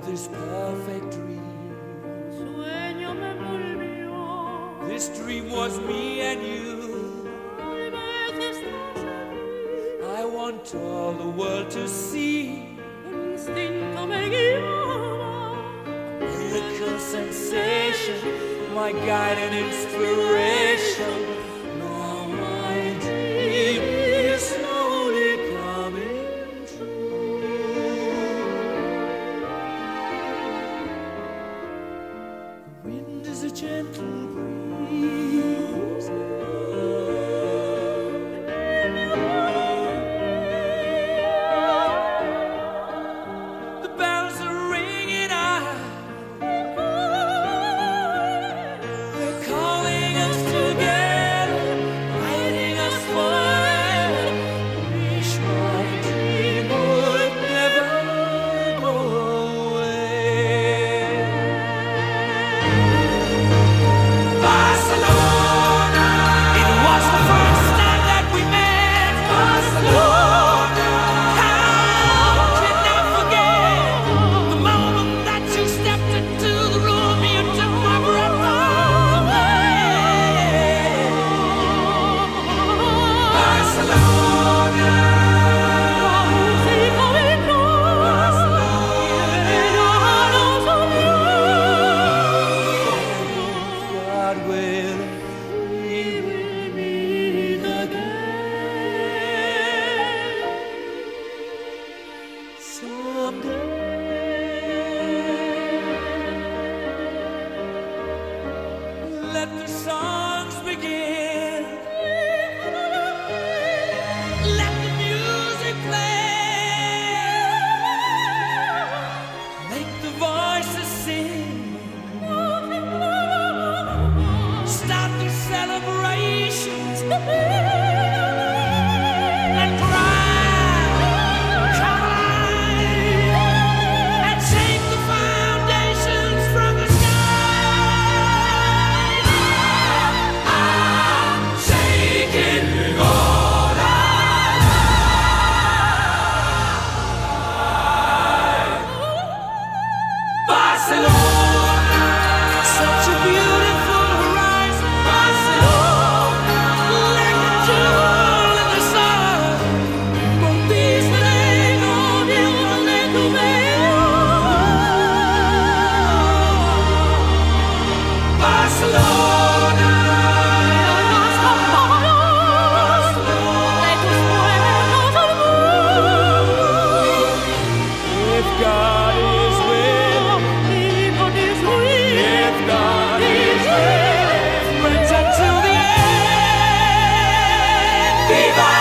this perfect dream. Sueño me envolvió. This dream was me and you. I want all the world to see. Un instinto me guiaba. Miracle sensation, my guide and inspiration. Now my dream is slowly coming true. The wind is a gentle breeze. The bells are ringing out. They're calling us together, guiding us forever. Wish my dream would never go away. Barcelona. It was the first time that we met. Barcelona. How can I forget the moment that you stepped into the room? You took my breath away. Barcelona. Música vino. God will, we will meet again someday. Let the songs begin. Let the music play. Make the voices sing. Start the celebrations and cry, and shake the foundations from the sky. I'm shaking all Barcelona, such a beautiful horizon. Barcelona, like a jewel in the sun. Conquístale, viéndole tu veo. Barcelona, if God is with me, if God is with me, friends until the end. Viva